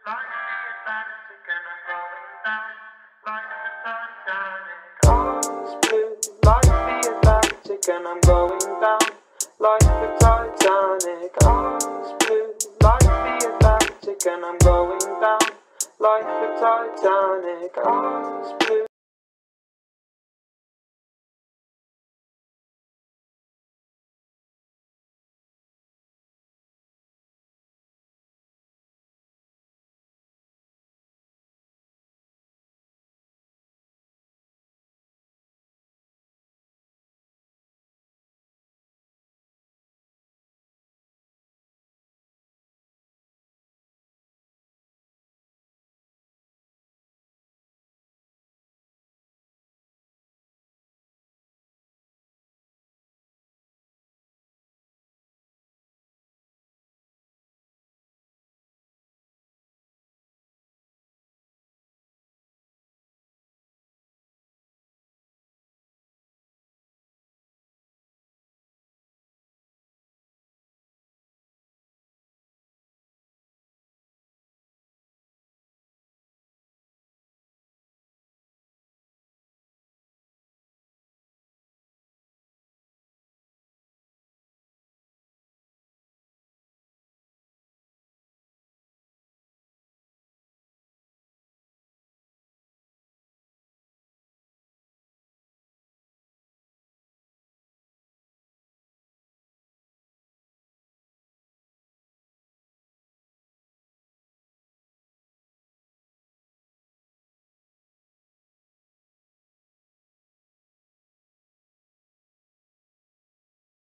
like the Atlantic and I'm going down like the Titanic. Eyes blue like the Atlantic and I'm going down like the Titanic. Eyes blue like the Atlantic and I'm going down like the Titanic. Eyes blue